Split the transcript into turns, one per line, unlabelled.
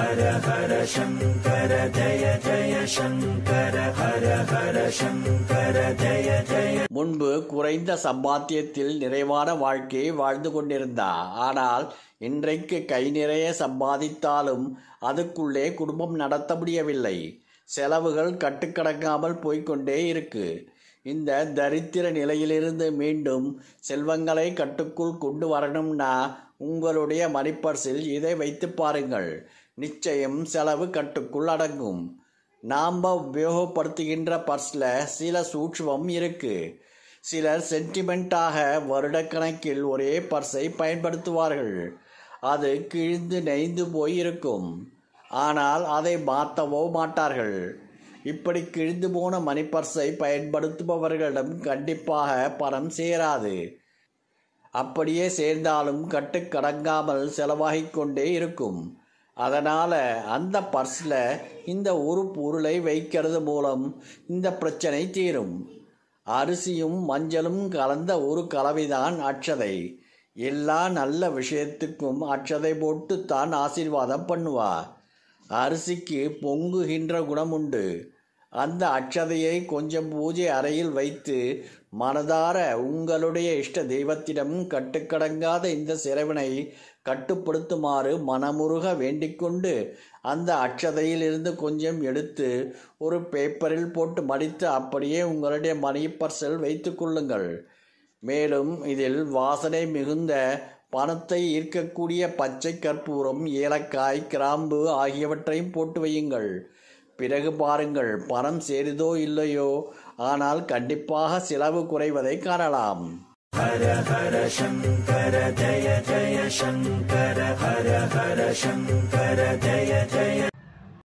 ஹர ஹர சங்கர ஜய ஜய சங்கர ஹர ஹர சங்கர ஜய ஜய. முன்பு குறைந்த சம்பாத்தியத்தில் நிறைவான வாழ்க்கையை வாழ்ந்து கொண்டிருந்தார். ஆனால் இன்றைக்கு கை நிறைய சம்பாதித்தாலும் அதுக்குள்ளே குடும்பம் நடத்த முடியவில்லை. செலவுகள் கட்டுக்கடங்காமல் போய்கொண்டே இருக்கு. இந்த தரித்திர நிலையிலிருந்து மீண்டும் செல்வங்களை கட்டுக்குள் கொண்டு வரணும்னா உங்களுடைய மணிப்பர்சில் இதை வைத்து பாருங்கள். நிச்சயம் செலவு கட்டுக்குள் அடங்கும். நாம் உபயோகப்படுத்துகின்ற பர்ஸில் சில சூட்சுமம் இருக்கு. சிலர் சென்டிமெண்ட்டாக வருடக்கணக்கில் ஒரே பர்ஸை பயன்படுத்துவார்கள். அது கிழிந்து நெய்ந்து போயிருக்கும். ஆனால் அதை மாற்றவோ மாட்டார்கள். இப்படி கிழிந்து போன மணிப்பர்ஸை பயன்படுத்துபவர்களிடம் கண்டிப்பாக பணம் சேராது. அப்படியே சேர்ந்தாலும் கட்டுக்கடங்காமல் செலவாகிக் கொண்டே இருக்கும். அதனால் அந்த பர்ஸில் இந்த ஒரு பொருளை வைக்கிறது மூலம் இந்த பிரச்சனை தீரும். அரிசியும் மஞ்சளும் கலந்த ஒரு கலவைதான் அட்சதை. எல்லா நல்ல விஷயத்துக்கும் அட்சதை போட்டு தான் ஆசீர்வாதம் பண்ணுவார். அரிசிக்கு பொங்குகின்ற குணம் உண்டு. அந்த அட்சதையை கொஞ்சம் பூஜை அறையில் வைத்து மனதார உங்களுடைய இஷ்ட தெய்வத்திடம் கட்டுக்கடங்காத இந்த சிறைவினை கட்டுப்படுத்துமாறு மனமுருக வேண்டிக்கொண்டு அந்த அட்சதையில் இருந்து கொஞ்சம் எடுத்து ஒரு பேப்பரில் போட்டு மடித்து அப்படியே உங்களுடைய மணி பர்ஸில் வைத்து கொள்ளுங்கள். மேலும் இதில் வாசனை மிகுந்த பணத்தை ஈர்க்கக்கூடிய பச்சை கற்பூரம், ஏலக்காய், கிராம்பு ஆகியவற்றையும் போட்டு வையுங்கள். பிறகு பாருங்கள், பணம் சேருதோ இல்லையோ, ஆனால் கண்டிப்பாக செலவு குறைவதை காணலாம். ஹர ஹர சங்கர ஜய ஜய சங்கர ஹர ஹர சங்கர ஜய ஜய.